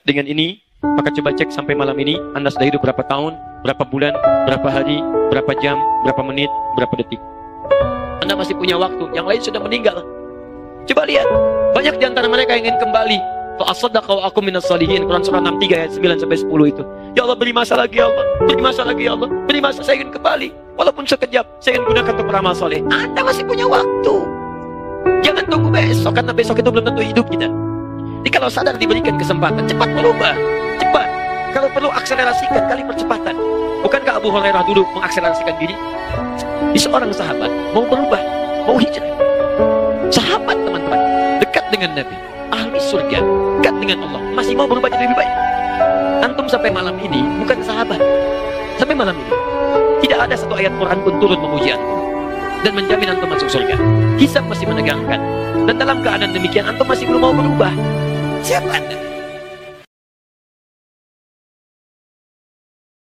dengan ini, maka coba cek sampai malam ini Anda sudah hidup berapa tahun, berapa bulan, berapa hari, berapa jam, berapa menit, berapa detik. Anda masih punya waktu, yang lain sudah meninggal. Coba lihat, banyak di antara mereka yang ingin kembali. Fa'asaddaqa wa akum minas salihin. Quran surah 63 ayat 9-10 itu. Ya Allah, beri masa lagi ya Allah, beri masa lagi ya Allah, beri masa, saya ingin kembali. Walaupun sekejap, saya ingin gunakan untuk beramal soleh. Anda masih punya waktu. Jangan tunggu besok, karena besok itu belum tentu hidup kita. Jadi kalau sadar diberikan kesempatan, cepat berubah, cepat. Kalau perlu akselerasikan kali percepatan. Bukankah Abu Hurairah dulu mengakselerasikan diri? Di seorang sahabat mau berubah, mau hijrah. Sahabat teman-teman, dekat dengan Nabi, ahli surga, dekat dengan Allah, masih mau berubah jadi lebih baik. Antum sampai malam ini bukan sahabat. Sampai malam ini tidak ada satu ayat Quran pun turun memuji antum dan menjamin antum masuk surga. Hisab masih menegangkan, dan dalam keadaan demikian antum masih belum mau berubah. Siapa Anda?